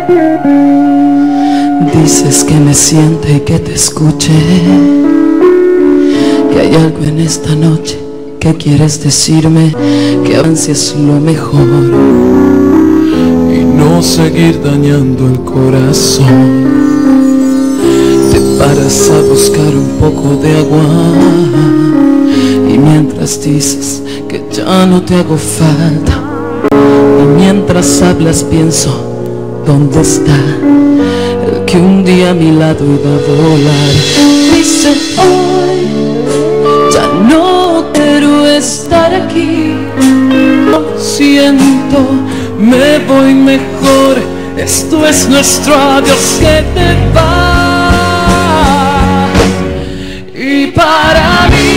Dices que me siente y que te escuche, que hay algo en esta noche que quieres decirme, que avance es lo mejor y no seguir dañando el corazón. Te paras a buscar un poco de agua y mientras dices que ya no te hago falta, y mientras hablas pienso, ¿dónde está el que un día a mi lado iba a volar? Dice hoy, ya no quiero estar aquí, lo siento, me voy mejor, esto es nuestro adiós, que te va. Y para mí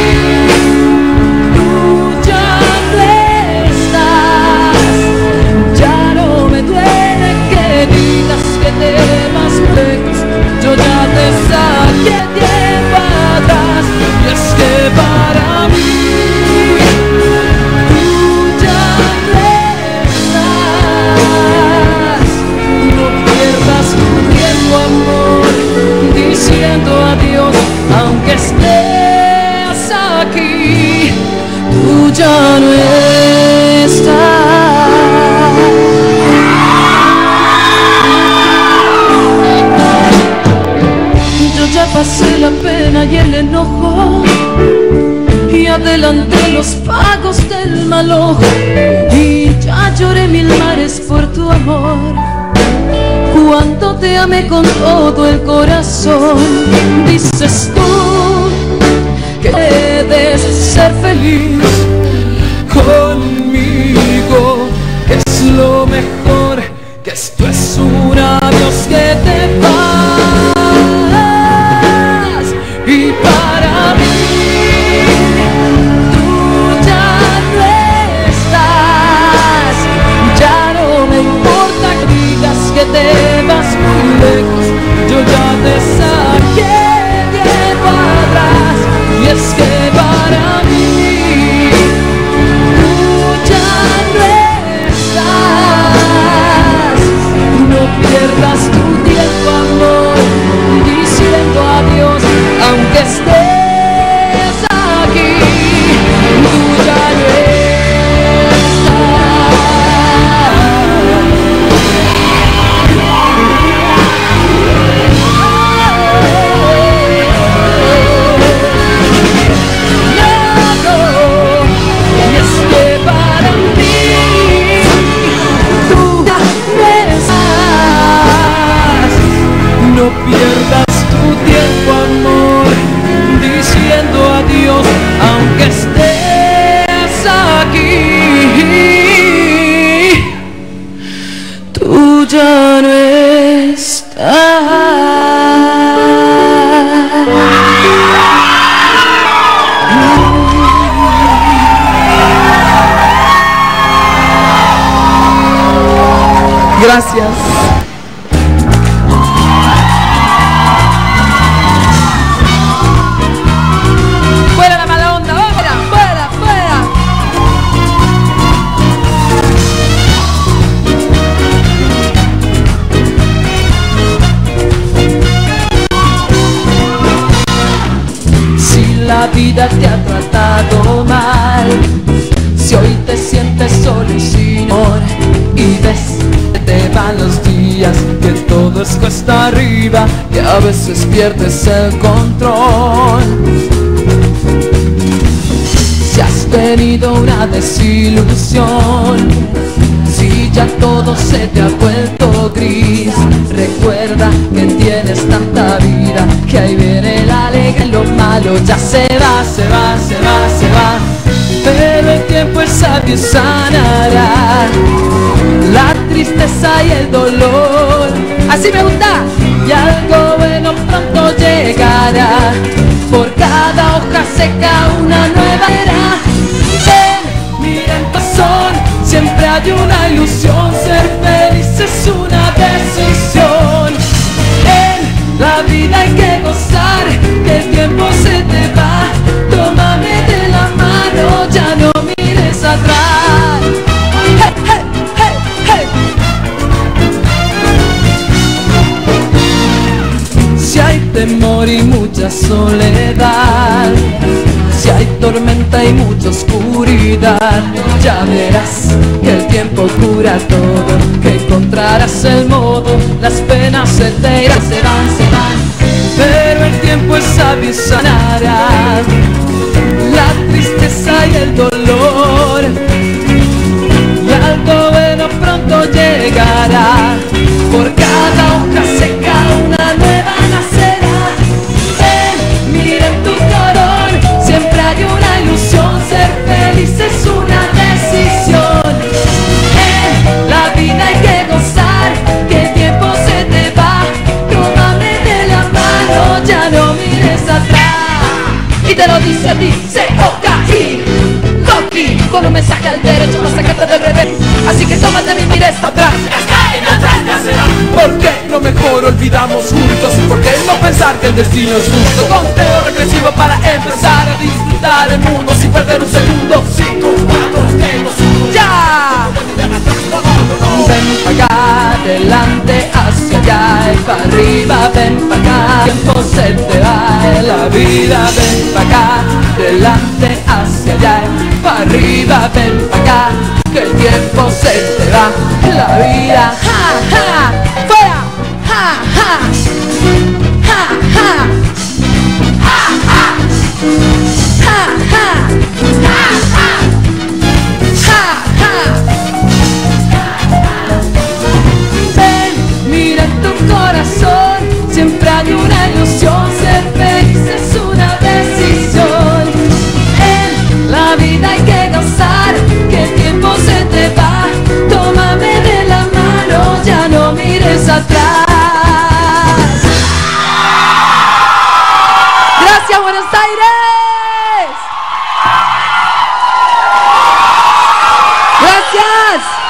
que te vas lejos, yo ya te saqué tiempo atrás, y es que para mí tú ya no estás. No pierdas tu tiempo, amor, diciendo adiós, aunque estés aquí, tú ya no estás. Ya pasé la pena y el enojo y adelanté los pagos del mal ojo, y ya lloré mil mares por tu amor. Cuánto te amé con todo el corazón. Dices tú que debes ser feliz conmigo, que es lo mejor, que esto es un adiós, que te va. Y para mí tú ya no estás. Ya no me importa que digas que te vas muy lejos, yo ya te saqué tiempo atrás. Y es que para mí tú ya no estás. No pierdas tu tiempo, amor, diciendo adiós, aunque estés aquí, tú ya no No, y es que para mí tú ya no estás. No pierdas tu tiempo, amor, diciendo adiós, aunque estés aquí, tú ya no estás. Gracias. La vida te ha tratado mal, si hoy te sientes solo y sin amor, y ves que te van los días, que todo es cuesta arriba, que a veces pierdes el control. Si has tenido una desilusión, si ya todo se te ha vuelto gris, recuerda que tienes tanta vida, que ahí viene la alegría y lo malo ya se va, se va, se va, se va. Pero el tiempo es sabio y sanará la tristeza y el dolor. Así me gusta. Y algo bueno pronto llegará, por cada hoja seca una nueva era. Ven, mira el corazón, siempre hay una ilusión, ser feliz es una decisión. En la vida hay que gozar, que el tiempo se te va, tómame de la mano, ya no mires atrás. Hey, hey, hey, hey. soledad. Si hay tormenta y mucha oscuridad, ya verás que el tiempo cura todo, que encontrarás el modo, las penas se te irán, se van, pero el tiempo es sabio y sanará la tristeza y el dolor, y algo bueno pronto llegará. Por cada hoja seca una nueva nacerá. Ven, mira en tu color, siempre hay una ilusión. Ser feliz es una decisión. En la vida hay que gozar, que el tiempo se te va. Tómame de la mano, ya no mires atrás. Y te lo dice a ti, C.O.K.I. Loki, con un mensaje al derecho para sacarte del revés. Así que tómate mi mires atrás. ¿Por qué lo mejor olvidamos juntos? ¿Por qué no pensar que el destino es justo? Conteo regresivo para empezar a disfrutar el mundo sin perder un segundo. 5, 4, 3, 2, 1. ¡Ya! Ven para acá, adelante, hacia allá y para arriba. Ven para acá, el tiempo se te va en la vida. Ven para acá, adelante, hacia allá y para arriba. Ven para acá, que el tiempo se te va en la vida. ¡Ja, ja! ¡Fuera! ¡Ja, ja! ¡Ja, ja! ¡Ja, ja! ¡Ja, ja! ¡Ja, ja! Ven, mira en tu corazón, siempre hay una ilusión. Ser feliz es una decisión. En la vida hay que gozar, que el tiempo se te va. Tómame de la mano, ya no mires atrás. Gracias, Buenos Aires. Gracias.